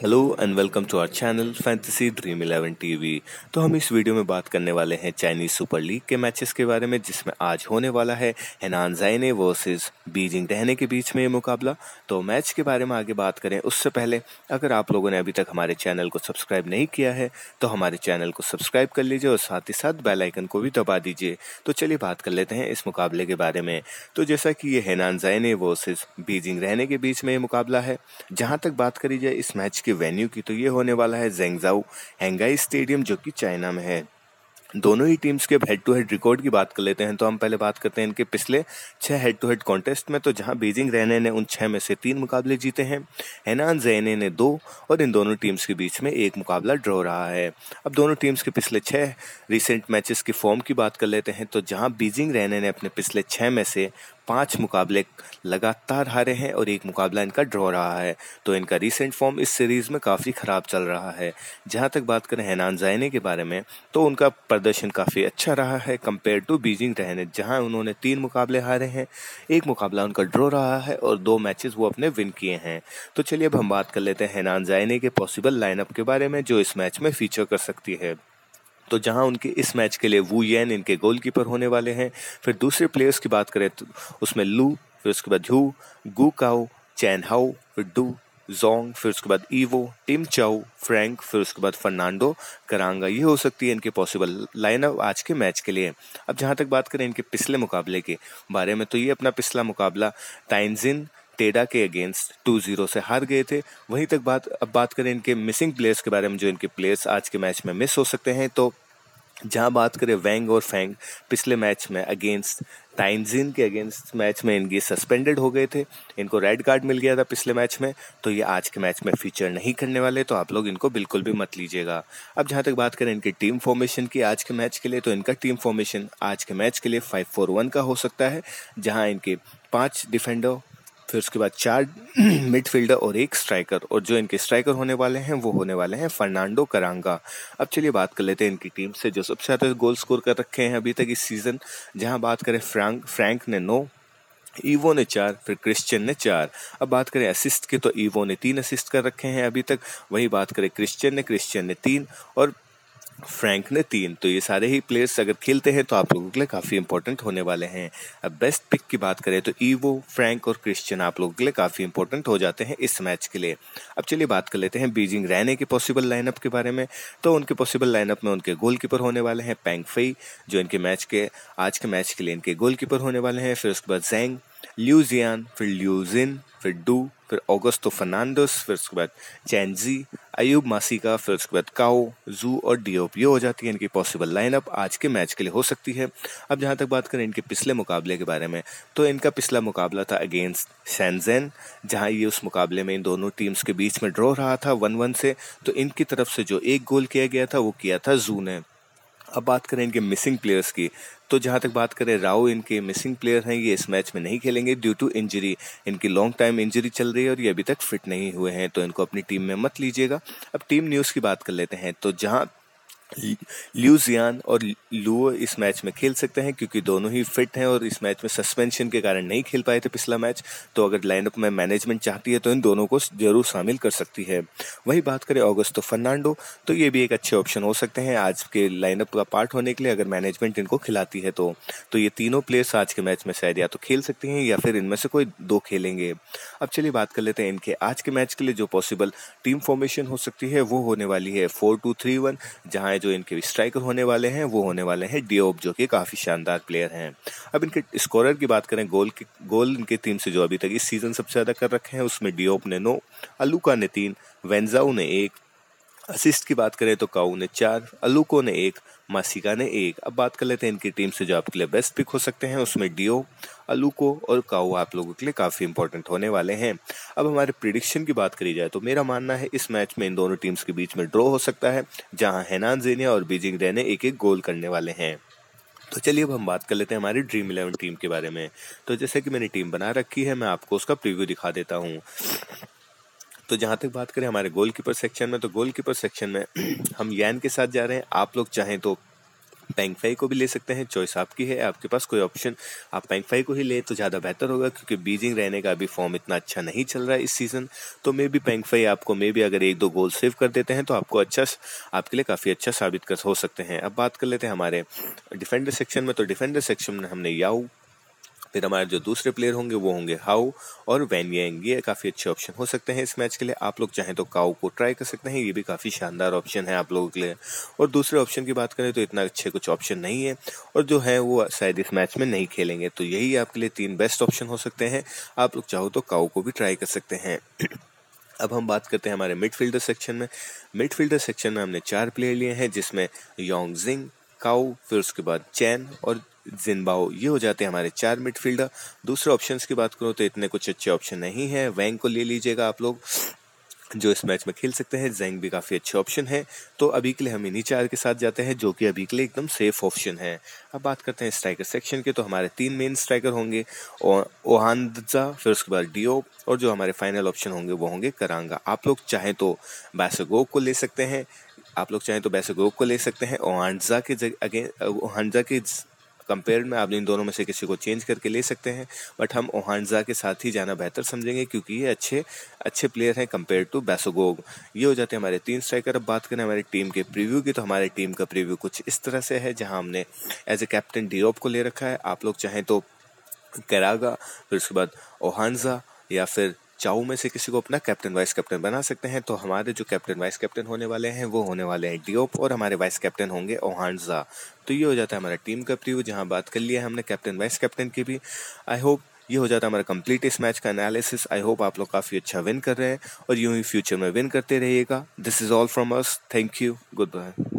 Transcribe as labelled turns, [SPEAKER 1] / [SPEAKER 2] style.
[SPEAKER 1] Hello and welcome to our channel fantasy dream 11 TV. तो हम इस वीडियो में बात करने वाले हैं चाइनीज सुपर लीग के मैचेस के बारे में, जिसमें आज होने वाला है हेनान जायने वर्सेस बीजिंग रहने के बीच में ये मुकाबला। तो मैच के बारे में आगे बात करें उससे पहले अगर आप लोगों ने अभी तक हमारे चैनल को सब्सक्राइब नहीं किया है तो हमारे चैनल को सब्सक्राइब कर लीजिए और साथ ही साथ बेल आइकन को भी दबा दीजिए। तो चलिए बात कर लेते हैं इस मुकाबले के बारे में। तो जैसा कि ये हेनान जायने वर्सेस बीजिंग रहने के बीच में ये मुकाबला है, जहां तक बात करी जाए इस मैच के वेन्यू की तो ये होने वाला है ज़ेंगज़ाऊ हैंगाई स्टेडियम, जो कि चाइना में है। दोनों ही टीम्स के हेड टू हेड रिकॉर्ड की बात कर लेते हैं तो हम पहले बात करते हैं इनके पिछले 6 हेड टू हेड कॉन्टेस्ट में। तो जहां बीजिंग रहने ने उन 6 में से 3 मुकाबले जीते हैं, हेनान ज़ायने ने 2 और इन दोनों टीम्स के बीच में एक मुकाबला ड्रॉ रहा है। अब दोनों टीम्स के पिछले 6 रिसेंट मैचेस की फॉर्म की बात कर लेते हैं तो जहां बीजिंग रहने ने अपने पिछले 6 में से 5 मुकाबले लगातार हारे हैं और एक मुकाबला इनका ड्रॉ रहा है। तो इनका रिसेंट फॉर्म इस सीरीज में काफ़ी ख़राब चल रहा है। जहां तक बात करें हेनान ज़ायने के बारे में तो उनका प्रदर्शन काफ़ी अच्छा रहा है कंपेयर टू बीजिंग रहने, जहां उन्होंने 3 मुकाबले हारे हैं, एक मुकाबला उनका ड्रॉ रहा है और 2 मैचेस वो अपने विन किए हैं। तो चलिए अब हम बात कर लेते हैं हेनान ज़ायने के पॉसिबल लाइनअप के बारे में जो इस मैच में फीचर कर सकती है। तो जहां उनके इस मैच के लिए वू येन इनके गोलकीपर होने वाले हैं। फिर दूसरे प्लेयर्स की बात करें तो उसमें लू, फिर उसके बाद Hu, Gu Gao, Chen Hao, फिर डू जोंग, फिर उसके बाद ईवो, टिम चाउ, फ्रैंक, फिर उसके बाद फर्नांडो करांगा। ये हो सकती है इनके पॉसिबल लाइनअप आज के मैच के लिए। अब जहां तक बात करें इनके पिछले मुकाबले के बारे में तो ये अपना पिछला मुकाबला टाइनजिन टेडा के अगेंस्ट 2-0 से हार गए थे। वहीं तक अब बात करें इनके मिसिंग प्लेयर्स के बारे में, जो इनके प्लेयर्स आज के मैच में मिस हो सकते हैं। तो जहां बात करें वैंग और फैंग, पिछले मैच में अगेंस्ट टाइनजिन के अगेंस्ट मैच में इनके सस्पेंडेड हो गए थे, इनको रेड कार्ड मिल गया था पिछले मैच में, तो ये आज के मैच में फीचर नहीं करने वाले, तो आप लोग इनको बिल्कुल भी मत लीजिएगा। अब जहां तक बात करें इनकी टीम फॉर्मेशन की आज के मैच के लिए तो इनका टीम फॉर्मेशन आज के मैच के लिए 5-4-1 का हो सकता है, जहां इनके 5 डिफेंडर, फिर उसके बाद 4 मिडफील्डर और 1 स्ट्राइकर, और जो इनके स्ट्राइकर होने वाले हैं वो होने वाले हैं फर्नांडो करांगा। अब चलिए बात कर लेते हैं इनकी टीम से जो सबसे ज़्यादा गोल स्कोर कर रखे हैं अभी तक इस सीजन। जहां बात करें फ्रैंक ने 9, ईवो ने 4, फिर क्रिश्चियन ने 4। अब बात करें असिस्ट की तो ईवो ने 3 असिस्ट कर रखे हैं अभी तक। वही बात करें क्रिश्चियन ने 3 और फ्रैंक ने 3। तो ये सारे ही प्लेयर्स अगर खेलते हैं तो आप लोगों के लिए काफ़ी इंपॉर्टेंट होने वाले हैं। अब बेस्ट पिक की बात करें तो ईवो, फ्रैंक और क्रिश्चियन आप लोगों के लिए काफ़ी इंपॉर्टेंट हो जाते हैं इस मैच के लिए। अब चलिए बात कर लेते हैं बीजिंग रहने के पॉसिबल लाइनअप के बारे में। तो उनके पॉसिबल लाइनअप में उनके गोलकीपर होने वाले हैं पैंग फेई, जो इनके आज के मैच के लिए इनके गोलकीपर होने वाले हैं। फिर उसके बाद जैंग, ल्यूजियान, फिर ल्यूजिन, फिर डू, फिर ऑगस्टो फर्नांडोस, फिर उसके बाद चैनजी, अयूब मासिका, फिर उसके बाद काओ, जू और डियोप। ये हो जाती है इनकी पॉसिबल लाइनअप आज के मैच के लिए हो सकती है। अब जहां तक बात करें इनके पिछले मुकाबले के बारे में तो इनका पिछला मुकाबला था अगेंस्ट शेंजेन, जहां ये उस मुकाबले में इन दोनों टीम्स के बीच में ड्रॉ रहा था 1-1 से। तो इनकी तरफ से जो एक गोल किया गया था वो किया था जू ने। अब बात करें इनके मिसिंग प्लेयर्स की तो जहां तक बात करें राव इनके मिसिंग प्लेयर हैं, ये इस मैच में नहीं खेलेंगे ड्यू टू इंजरी। इनकी लॉन्ग टाइम इंजरी चल रही है और ये अभी तक फिट नहीं हुए हैं, तो इनको अपनी टीम में मत लीजिएगा। अब टीम न्यूज़ की बात कर लेते हैं तो जहां ल्यूजियान और लुओ इस मैच में खेल सकते हैं क्योंकि दोनों ही फिट हैं और इस मैच में सस्पेंशन के कारण नहीं खेल पाए थे पिछला मैच। तो अगर लाइनअप में मैनेजमेंट चाहती है तो इन दोनों को जरूर शामिल कर सकती है। वही बात करें ऑगस्टो फर्नांडो, तो ये भी एक अच्छे ऑप्शन हो सकते हैं आज के लाइनअप का पार्ट होने के लिए अगर मैनेजमेंट इनको खिलाती है तो ये तीनों प्लेयर्स आज के मैच में शायद या तो खेल सकती हैं या फिर इनमें से कोई 2 खेलेंगे। अब चलिए बात कर लेते हैं इनके आज के मैच के लिए जो पॉसिबल टीम फॉर्मेशन हो सकती है वो होने वाली है 4-2-3-1, जहां जो इनके स्ट्राइकर होने वाले हैं वो होने वाले हैं डियोप, जो कि काफी शानदार प्लेयर हैं। अब इनके स्कोरर की बात करें, गोल इनके टीम से जो अभी तक इस सीजन सबसे ज्यादा कर रखे हैं उसमें डियोप ने 9, अलुका ने 3, वेंजाऊ ने 1। असिस्ट की बात करें तो काऊ ने 4, अलुको ने 1, मासिका ने 1। अब बात कर लेते हैं इनकी टीम से जो आपके लिए बेस्ट पिक हो सकते हैं, उसमें डियो, अलुको और काऊ आप लोगों के लिए काफी इंपॉर्टेंट होने वाले हैं। अब हमारे प्रिडिक्शन की बात करी जाए तो मेरा मानना है इस मैच में इन दोनों टीम्स के बीच में ड्रॉ हो सकता है, जहां हेनान ज़ायने और बीजिंग रहने एक एक गोल करने वाले हैं। तो चलिए अब हम बात कर लेते हैं हमारी ड्रीम 11 टीम के बारे में। तो जैसे कि मैंने टीम बना रखी है, मैं आपको उसका प्रीव्यू दिखा देता हूँ। तो जहां तक बात करें हमारे गोलकीपर सेक्शन में तो गोलकीपर सेक्शन में हम यान के साथ जा रहे हैं। आप लोग चाहें तो पैंगफाई को भी ले सकते हैं, चॉइस आपकी है। आपके पास कोई ऑप्शन, आप पैंगफाई को ही ले तो ज़्यादा बेहतर होगा, क्योंकि बीजिंग रहने का अभी फॉर्म इतना अच्छा नहीं चल रहा है इस सीज़न। तो मे बी पैंगफाई आपको मे बी अगर 1-2 गोल सेव कर देते हैं तो आपको अच्छा, आपके लिए काफ़ी अच्छा साबित कर हो सकते हैं। अब बात कर लेते हैं हमारे डिफेंडर सेक्शन में। तो डिफेंडर सेक्शन में हमने याओ, फिर हमारे जो दूसरे प्लेयर होंगे वो होंगे हाउ और वैन यांग। ये काफ़ी अच्छे ऑप्शन हो सकते हैं इस मैच के लिए। आप लोग चाहें तो काऊ को ट्राई कर सकते हैं, ये भी काफ़ी शानदार ऑप्शन है आप लोगों के लिए। और दूसरे ऑप्शन की बात करें तो इतना अच्छे कुछ ऑप्शन नहीं है, और जो है वो शायद इस मैच में नहीं खेलेंगे। तो यही आपके लिए 3 बेस्ट ऑप्शन हो सकते हैं। आप लोग चाहो तो काऊ को भी ट्राई कर सकते हैं। अब हम बात करते हैं हमारे मिडफील्डर सेक्शन में। मिडफील्डर सेक्शन में हमने 4 प्लेयर लिए हैं, जिसमें योंगजिंग, काऊ, फिर उसके बाद चैन और जिनबाओ। ये हो जाते हैं हमारे 4 मिडफील्डर। दूसरे ऑप्शंस की बात करो तो इतने कुछ अच्छे ऑप्शन नहीं है। वैंग को ले लीजिएगा आप लोग, जो इस मैच में खेल सकते हैं। जेंग भी काफ़ी अच्छे ऑप्शन है। तो अभी के लिए हम इन्हीं 4 के साथ जाते हैं, जो कि अभी के लिए एकदम सेफ ऑप्शन है। अब बात करते हैं स्ट्राइकर सेक्शन के। तो हमारे 3 मेन स्ट्राइकर होंगे, ओहानजा, फिर उसके बाद डियोप, और जो हमारे फाइनल ऑप्शन होंगे वो होंगे करांगा। आप लोग चाहें तो बैसोगोग को ले सकते हैं, ओहानजा के कंपेयर में आप इन दोनों में से किसी को चेंज करके ले सकते हैं, बट हम ओहानजा के साथ ही जाना बेहतर समझेंगे, क्योंकि ये अच्छे प्लेयर हैं कंपेयर टू बैसोगोग। ये हो जाते हैं हमारे 3 स्ट्राइकर। अब बात करें हमारी टीम के प्रीव्यू की, तो हमारी टीम का प्रीव्यू कुछ इस तरह से है, जहां हमने एज ए कैप्टन डियोप को ले रखा है। आप लोग चाहें तो करागा, फिर उसके बाद ओहानजा या फिर चाऊ में से किसी को अपना कैप्टन वाइस कैप्टन बना सकते हैं। तो हमारे जो कैप्टन वाइस कैप्टन होने वाले हैं वो होने वाले हैं डियोप, और हमारे वाइस कैप्टन होंगे ओहानजा। तो ये हो जाता है हमारा टीम का प्रीव्यू, जहां बात कर लिया है हमने कैप्टन वाइस कैप्टन की भी। आई होप ये हो जाता है हमारा कंप्लीट इस मैच का एनालिसिस। आई होप आप लोग काफी अच्छा विन कर रहे हैं, और यूं ही फ्यूचर में विन करते रहिएगा। This is all from us, thank you, good bye.